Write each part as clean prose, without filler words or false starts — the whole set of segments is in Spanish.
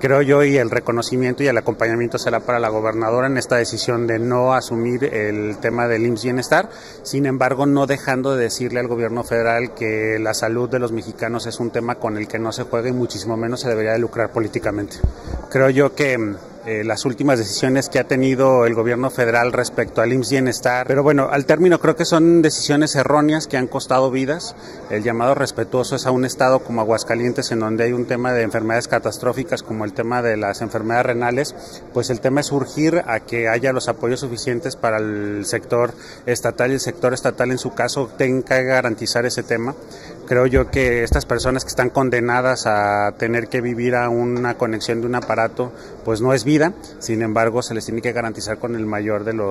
creo yo, y el reconocimiento y el acompañamiento será para la gobernadora en esta decisión de no asumir el tema del IMSS Bienestar, sin embargo no dejando de decirle al gobierno federal que la salud de los mexicanos es un tema con el que no se juega y muchísimo menos se debería de lucrar políticamente. Creo yo que las últimas decisiones que ha tenido el gobierno federal respecto al IMSS Bienestar, pero bueno, al término creo que son decisiones erróneas que han costado vidas. El llamado respetuoso es a un estado como Aguascalientes, en donde hay un tema de enfermedades catastróficas como el tema de las enfermedades renales, pues el tema es urgir a que haya los apoyos suficientes para el sector estatal, y el sector estatal en su caso tenga que garantizar ese tema. Creo yo que estas personas que están condenadas a tener que vivir a una conexión de un aparato, pues no es vida, sin embargo se les tiene que garantizar con el mayor de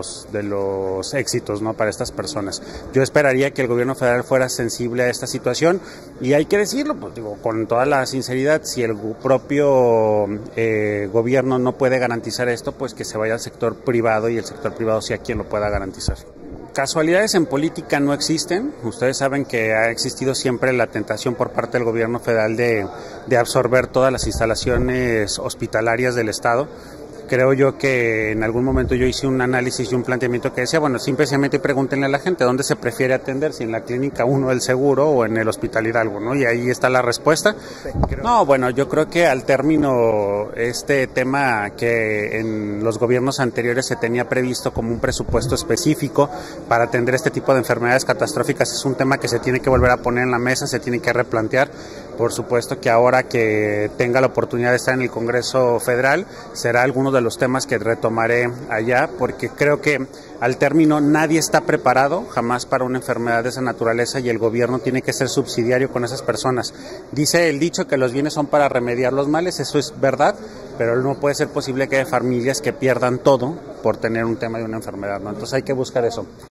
los éxitos, ¿no?, para estas personas. Yo esperaría que el gobierno federal fuera sensible a esta situación, y hay que decirlo, pues digo, con toda la sinceridad, si el propio gobierno no puede garantizar esto, pues que se vaya al sector privado, y el sector privado sea quien lo pueda garantizar. Casualidades en política no existen. Ustedes saben que ha existido siempre la tentación por parte del gobierno federal de absorber todas las instalaciones hospitalarias del Estado. Creo yo que en algún momento yo hice un análisis y un planteamiento que decía, bueno, simplemente pregúntenle a la gente dónde se prefiere atender, si en la clínica 1 del Seguro o en el Hospital Hidalgo, ¿no? Y ahí está la respuesta. No, bueno, yo creo que al término este tema que en los gobiernos anteriores se tenía previsto como un presupuesto específico para atender este tipo de enfermedades catastróficas, es un tema que se tiene que volver a poner en la mesa, se tiene que replantear. Por supuesto que ahora que tenga la oportunidad de estar en el Congreso Federal, será alguno de los temas que retomaré allá, porque creo que al término nadie está preparado jamás para una enfermedad de esa naturaleza, y el gobierno tiene que ser subsidiario con esas personas. Dice el dicho que los bienes son para remediar los males, eso es verdad, pero no puede ser posible que haya familias que pierdan todo por tener un tema de una enfermedad, ¿no? Entonces hay que buscar eso.